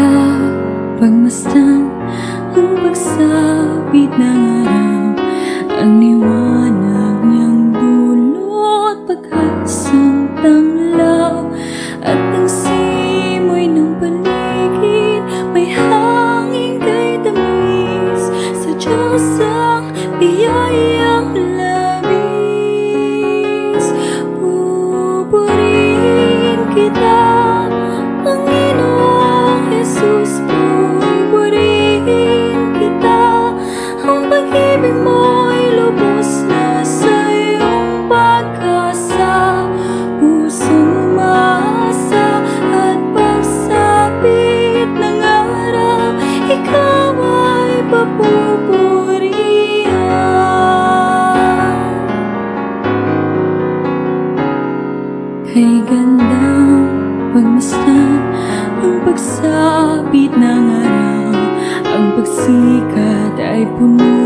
pagmasdan ang pagsapit ng araw, ang liwanag niyang dulot, pag-asang tanglaw, at ang simoy ng paligid, may hangin kay tamis sa Diyos ang biyayang labis. Pupurihin kita, Panginoong Jesus, pupurihin kita. Ang pag-ibig mo'y lubos na sa iyong pag-asa, pusong umaasa at pagsapit ng araw, ikaw ay papupurihan. Kay gandang pagmasdan ang pagsapit ng araw, ang pagsikat ay puno